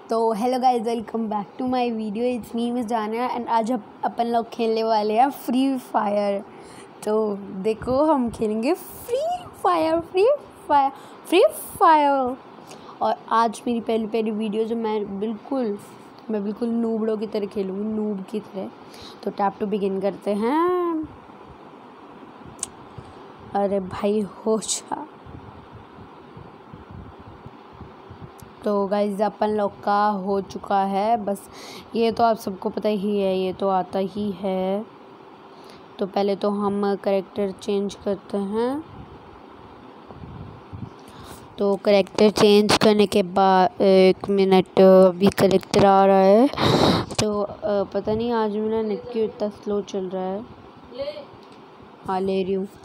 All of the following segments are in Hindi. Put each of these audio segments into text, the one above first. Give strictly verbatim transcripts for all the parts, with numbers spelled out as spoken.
तो hello guys, welcome back to my video. It's me miss Jania and आज हम अपन लोग खेलने वाले हैं फ्री फायर। तो देखो, हम खेलेंगे free fire free fire free fire और आज मेरी पहली पहली वीडियो जो मैं बिल्कुल मैं बिल्कुल नूबड़ों की तरह खेलूँगी, नूब की तरह। तो टैप टू बिगिन करते हैं। अरे भाई हो जा। तो गाइस अपन लोग का हो चुका है, बस ये तो आप सबको पता ही है, ये तो आता ही है। तो पहले तो हम कैरेक्टर चेंज करते हैं। तो कैरेक्टर चेंज करने के बाद एक मिनट, अभी कैरेक्टर आ रहा है। तो आ, पता नहीं आज मेरा नेट क्यों इतना स्लो चल रहा है। हाँ ले रही हूँ।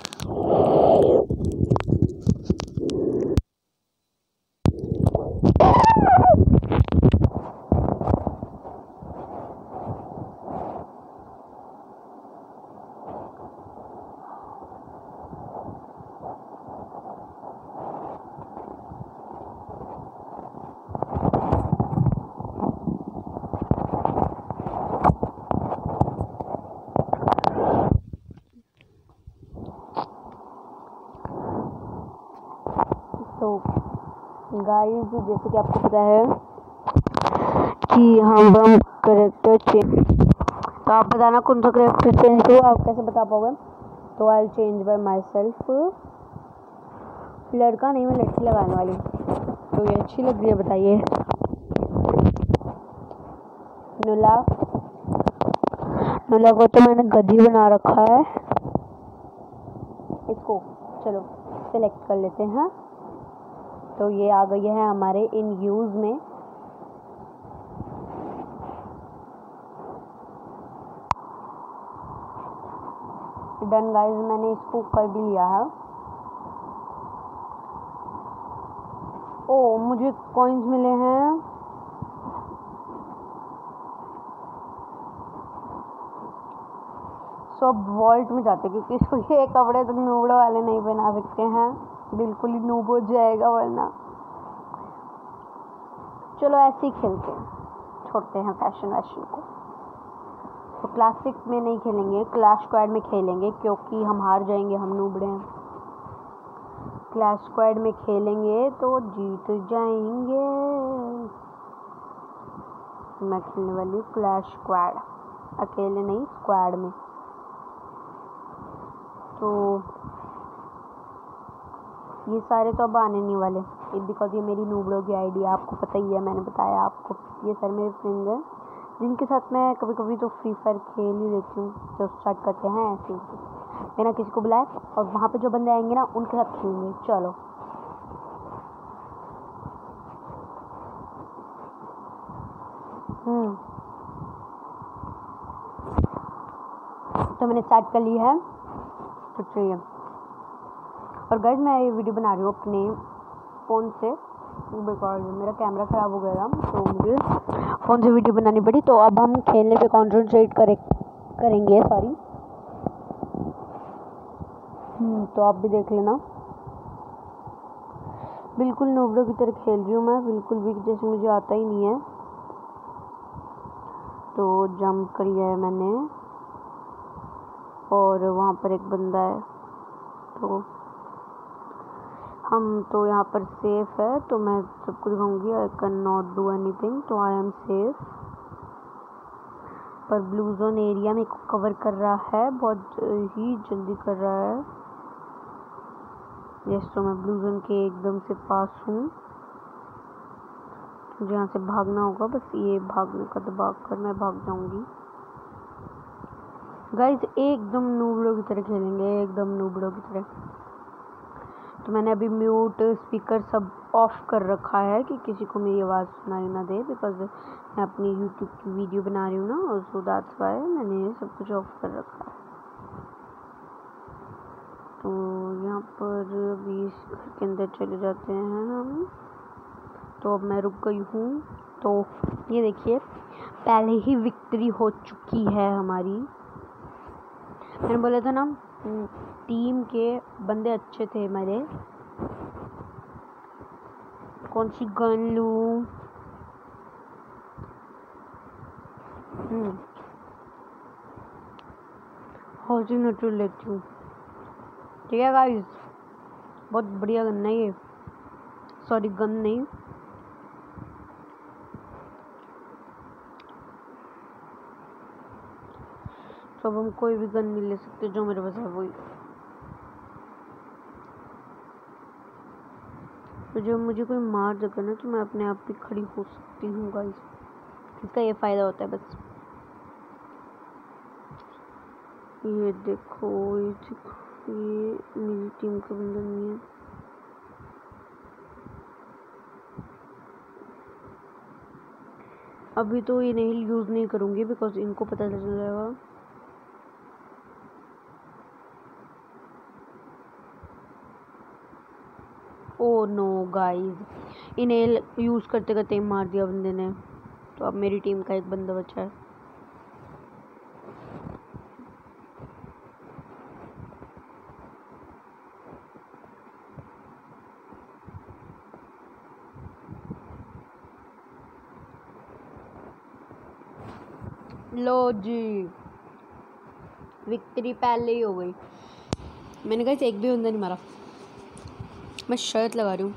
तो गाइस, जैसे कि आपको पता है कि हम हम करेक्टर चेंज, तो आप बताना कौन सा करेक्टर चेंज करो, आप कैसे बता पाओगे। तो I change by myself. लड़का नहीं, मैं लड़की लगाने वाली। तो ये अच्छी लग रही है, बताइए। नुला नुला को तो मैंने गधी बना रखा है। इसको चलो सेलेक्ट कर लेते हैं। तो ये आ गई है हमारे इन यूज में। डन गाइस, मैंने इसको कर भी लिया है। ओ मुझे कॉइन्स मिले हैं। सो अब वॉल्ट में जाते, क्योंकि इसको ये कपड़े तो नूबड़ों वाले नहीं पहना सकते हैं, बिल्कुल ही नूब हो जाएगा वरना। चलो ऐसे ही खेलते हैं, छोड़ते हैं फैशन वैशन को। तो क्लासिक में नहीं खेलेंगे, क्लैश स्क्वाड में खेलेंगे, क्योंकि हम हार जाएंगे, हम नूबड़े हैं। क्लैश स्क्वाड में खेलेंगे तो जीत जाएंगे। मैं खेलने वाली हूँ क्लैश स्क्वाड, अकेले नहीं, स्क्वाड में। तो ये सारे तो अब आने नहीं वाले, बिकॉज ये मेरी नूबड़ों की आईडी है, आपको पता ही है, मैंने बताया आपको। ये सारे मेरे फ्रेंड हैं जिनके साथ मैं कभी कभी तो फ्री फायर खेल ही लेती हूँ। तो स्टार्ट करते हैं ऐसे ही, बिना किसी को बुलाए, और वहाँ पे जो बंदे आएंगे ना उनके साथ खेलेंगे। चलो हम्म तो मैंने स्टार्ट कर ली है। तो चलिए, और गाइस मैं ये वीडियो बना रही हूँ अपने फ़ोन से, बिकॉज मेरा कैमरा ख़राब हो गया था, तो मुझे फ़ोन से वीडियो बनानी पड़ी। तो अब हम खेलने पे कॉन्सेंट्रेट करे करेंगे सॉरी हम्म तो आप भी देख लेना। बिल्कुल नूबड़ों की तरह खेल रही हूँ मैं, बिल्कुल भी जैसे मुझे आता ही नहीं है। तो जंप करिए है मैंने, और वहाँ पर एक बंदा है। तो हम तो यहाँ पर सेफ है, तो मैं सबको दिखाऊंगी I can not do anything, तो आई एम सेफ। पर ब्लू जोन एरिया में कवर कर रहा है, बहुत ही जल्दी कर रहा है। यस, तो मैं ब्लू जोन के एकदम से पास हूँ। मुझे यहाँ से भागना होगा, बस ये भागने का दबा कर मैं भाग जाऊंगी। गाइस एकदम नूबड़ों की तरह खेलेंगे, एकदम नूबड़ों की तरह। तो मैंने अभी म्यूट स्पीकर सब ऑफ कर रखा है कि किसी को मेरी आवाज़ सुनाई ना दे, बिकॉज मैं अपनी यूट्यूब की वीडियो बना रही हूँ ना, और सो दैट्स व्हाई मैंने सब कुछ ऑफ कर रखा है। तो यहाँ पर अभी इस घर के अंदर चले जाते हैं हम। तो अब मैं रुक गई हूँ। तो ये देखिए, पहले ही विक्ट्री हो चुकी है हमारी। मैंने बोला था ना, टीम के बंदे अच्छे थे मेरे। कौन सी गन लूँ, बहुत ही नेचुरल लेती हूँ। ठीक है गाइस, बहुत बढ़िया गन है ये, सॉरी गन नहीं। तो अब हम कोई भी गन नहीं ले सकते, जो मेरे पास है वही। तो जब मुझे कोई मार देगा ना तो मैं अपने आप भी खड़ी हो सकती हूँ गाइस, इसका ये फ़ायदा होता है बस। ये देखो ये देखो, ये मेरी टीम का बंदा नहीं है। अभी तो ये नहीं यूज़ नहीं करूँगी बिकॉज इनको पता चल जाएगा। ओ नो गाइस, इन्हें यूज़ करते करते ही मार दिया बंदे ने। तो अब मेरी टीम का एक बंदा बचा है। लो जी, विक्ट्री पहले ही हो गई। मैंने कहा एक भी बंदा नहीं मारा, मैं शर्त लगा रही हूँ।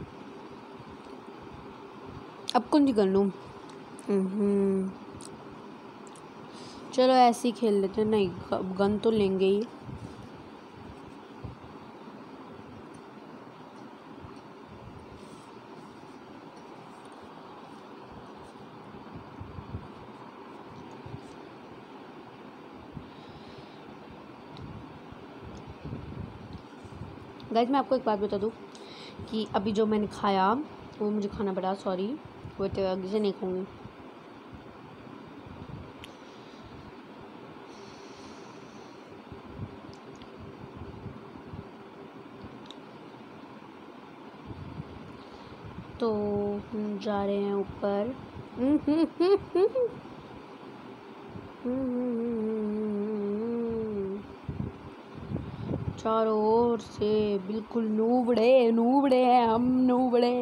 अब कौन सी कर लूँ? चलो ऐसे ही खेल लेते हैं। नहीं, गन तो लेंगे ही। गाइस मैं आपको एक बात बता दूँ कि अभी जो मैंने खाया वो मुझे खाना पड़ा, सॉरी, वो तो आगे से नहीं खाऊंगी। तो हम जा रहे हैं ऊपर। चारों ओर से बिल्कुल नूबड़े नूबड़े हैं हम, नूबड़े।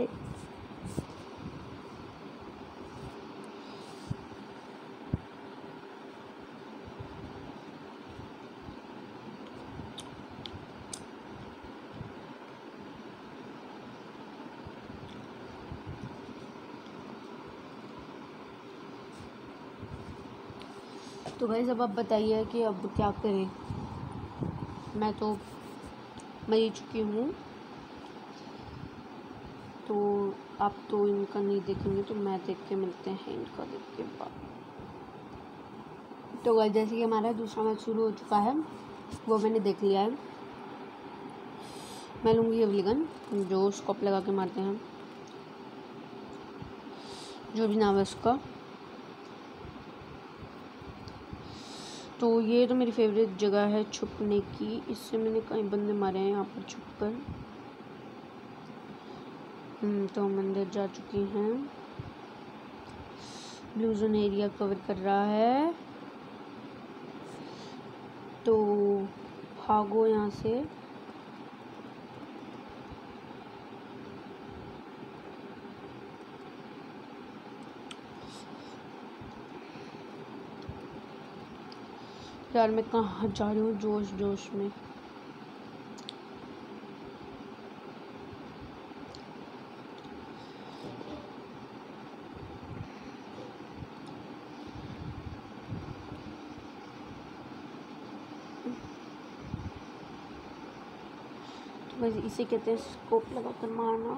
तो भाई सब आप बताइए कि अब क्या करें। मैं तो मर चुकी हूँ, तो आप तो इनका नहीं देखेंगे तो मैं देख के मिलते हैं इनका देख के बाद। तो गाइस जैसे कि हमारा दूसरा मैच शुरू हो चुका है, वो मैंने देख लिया है। मैं लूँगी अगली गन जो स्कोप लगा के मारते हैं, जो भी नाम है उसका। तो ये तो मेरी फेवरेट जगह है छुपने की, इससे मैंने कई बंदे मारे हैं यहाँ पर छुप कर। तो हम अंदर जा चुके हैं। ब्लू जोन एरिया कवर कर रहा है, तो भागो यहाँ से। यार मैं कहाँ जा रही हूँ जोश जोश में। तो बस इसे कहते हैं स्कोप लगा कर मारना।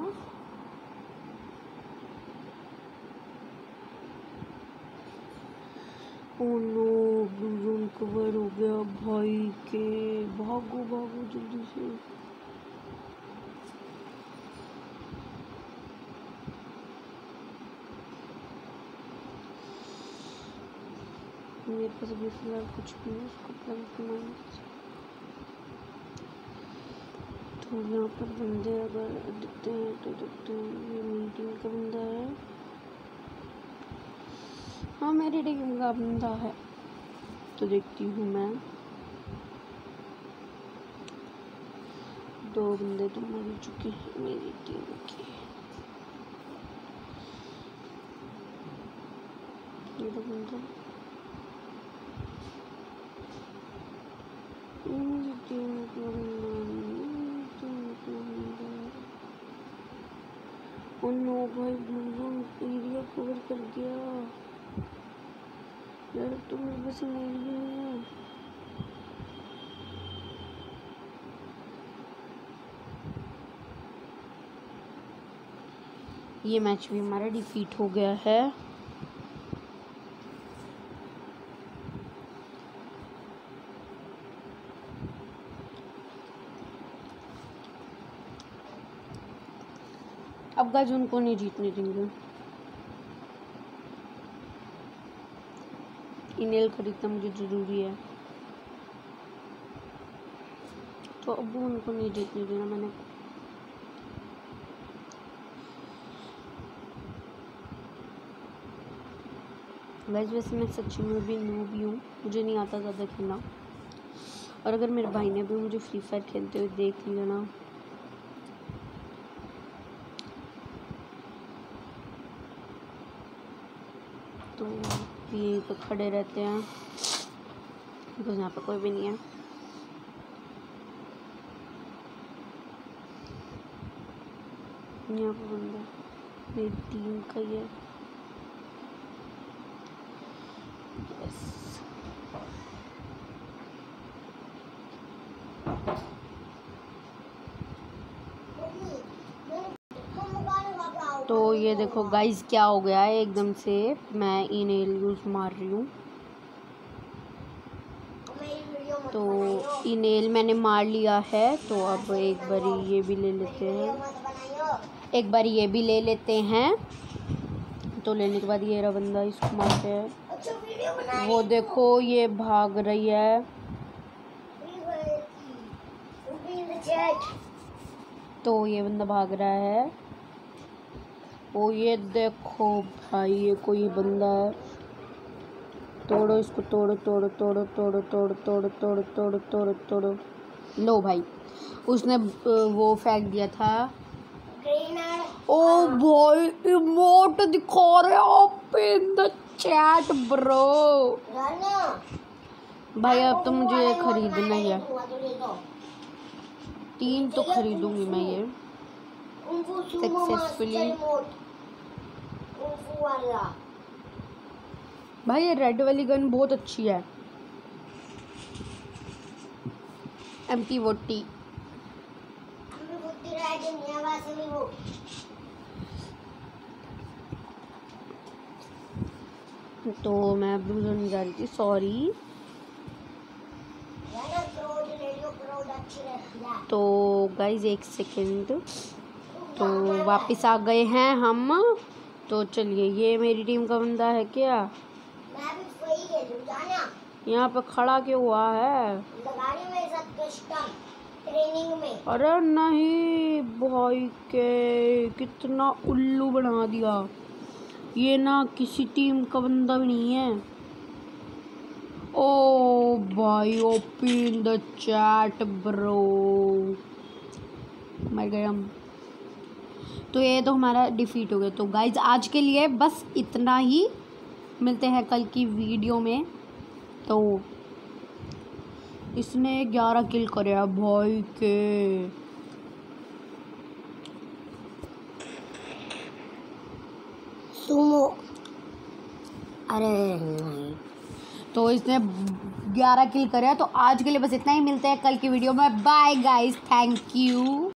Oh no, blue zone cover हो गया भाई के। भागो भागो जल्दी से। मेरे पास अभी फिलहाल कुछ भी नहीं, उसको प्लग के मारने से। तो यहाँ पर बंदे अगर दिखते हैं तो दिखते हैं। ये मेरी टीम का बंदा है, हाँ मेरी टीम का बंदा है। तो देखती हूँ मैं, दो बंदे तो मर चुके हैं मेरी टीम के। ये तो बंदा भाई एरिया कवर कर दिया यार, तो मेरे बस नहीं है। ये मैच भी हमारा डिफीट हो गया है। अब गाइस उनको नहीं जीतने देंगे। इनेल खरीदना मुझे ज़रूरी है, तो अब उनको नहीं जीतने देना मैंने। वैसे वैसे मैं सच्ची में भी न्यू भी हूँ, मुझे नहीं आता ज़्यादा खेलना। और अगर मेरे भाई ने भी मुझे फ्री फायर खेलते हुए देख लिया ना, तो यहीं पे खड़े रहते हैं बिकॉज यहाँ पे कोई भी नहीं है। यहाँ पे बंदा मेरी टीम का ही है। यस, तो ये देखो गाइस क्या हो गया है, एकदम से मैं इनेल यूज मार रही हूँ। तो इनेल मैंने मार लिया है, तो अब एक बारी ये भी ले लेते हैं, एक बारी ये भी ले लेते हैं। तो लेने के बाद ये रहा बंदा, इसको मारते हैं। वो देखो ये भाग रही है, तो ये बंदा भाग रहा है। ओ ये देखो भाई, ये कोई बंदा है। तोड़ो इसको, तोड़ो तोड़ो तोड़ो तोड़ो तोड़ो तोड़ो तोड़ो तोड़ो तोड़ो तोड़ो। लो भाई, उसने वो फेंक दिया था। ओ भाई इमोट दिखा रहे आप इन द चैट ब्रो। भाई अब तो मुझे खरीदना ही है, तीन तो खरीदूंगी मैं ये सक्सेसफुली। भाई ये रेड वाली गन बहुत अच्छी है, एम पी फोर्टी। तो मैं ब्लू जोन जा रही थी, सॉरी। तो गाइज एक सेकेंड, तो वापस आ गए हैं हम। तो चलिए, ये मेरी टीम का बंदा है क्या? मैं भी वही खेलूं, जाना। यहाँ पे खड़ा क्यों हुआ है? लगानी मेरे साथ कस्टम ट्रेनिंग में। अरे नहीं भाई, के कितना उल्लू बना दिया। ये ना किसी टीम का बंदा भी नहीं है। ओ भाई, ओपन द चैट ब्रो, मर गए हम। तो ये तो हमारा डिफीट हो गया। तो गाइज आज के लिए बस इतना ही, मिलते हैं कल की वीडियो में। तो इसने ग्यारह किल करे भाई के। सुमो, अरे नहीं, तो इसने ग्यारह किल करे। तो आज के लिए बस इतना ही, मिलते हैं कल की वीडियो में। Bye guys, thank you.